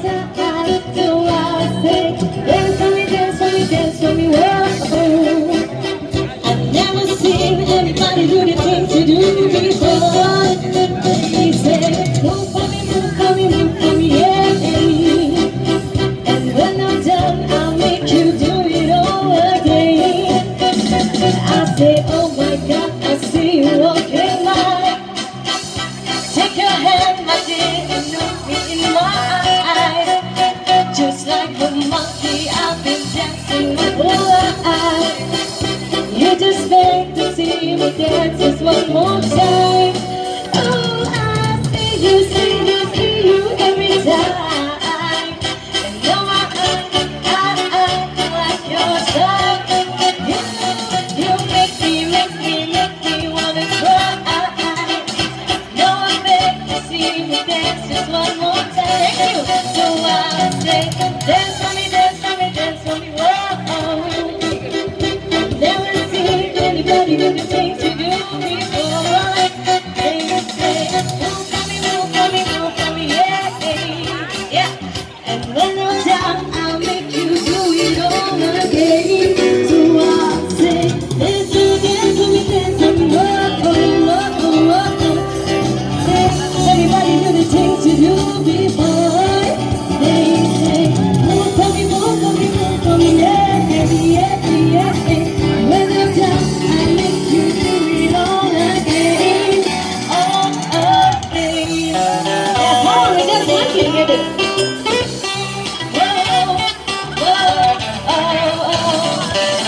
So I say, dance for me, dance for me, dance for me, whoa. I've never seen anybody do the things you do before. He said, move for me, move for me, move for me, yeah. And when I'm done, I'll make you do it all again. I say, oh my God, I see you walking by. Take your hand, my dear, and look me in my eyes. Just like a monkey, I've been dancing with your eyes. You just beg to see me dance just one more time. Oh, I see you, see you, see you every time. And you're my I like your style. You make me wanna cry. No, I beg to see me dance just one more time. Thank you. So I say, dance for me, dance for me, dance for me, whoa. Never seen anybody do the things you do before. They say, move for me, move for me, move for me, yeah, yeah. And when I'm down, I'll make you do it all again. So I say, dance for me, dance for me, whoa. Everybody do the things you do before. They say, move for me, move for me, move for me, yeah, yeah, yeah. When I'm down, I make you do it all again, all again. That's all, we just want you to get it. Whoa, whoa, oh, oh.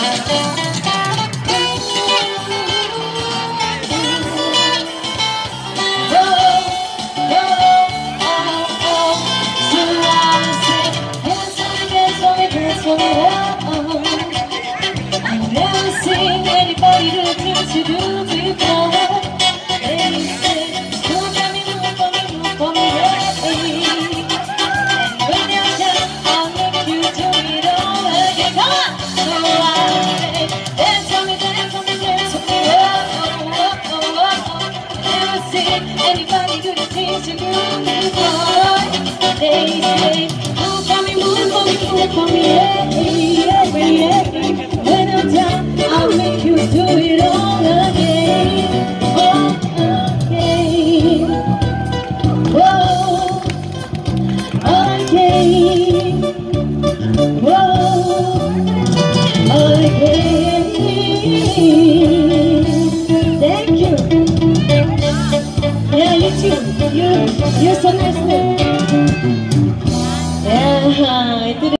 I've never seen anybody do the things you do before. They say, move for me, move for me, move for me, yeah. And when you're done, I'll make you do it all again. Come on! So I say, dance for me, dance for me, dance for me, oh. I've never seen anybody do the things you do before. They say, move for me, move for me, move for me, yeah. When I'm done, I'll make you do it all again, all again, whoa, again, whoa, again. Thank you. Yeah, you too. You're so nice. Yeah,